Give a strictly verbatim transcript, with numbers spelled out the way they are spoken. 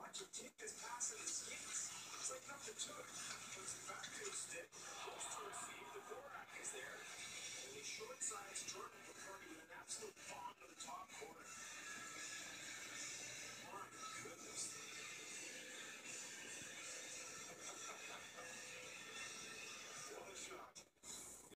Watch him take this pass in his skates. It's like nothing to it. Puts it back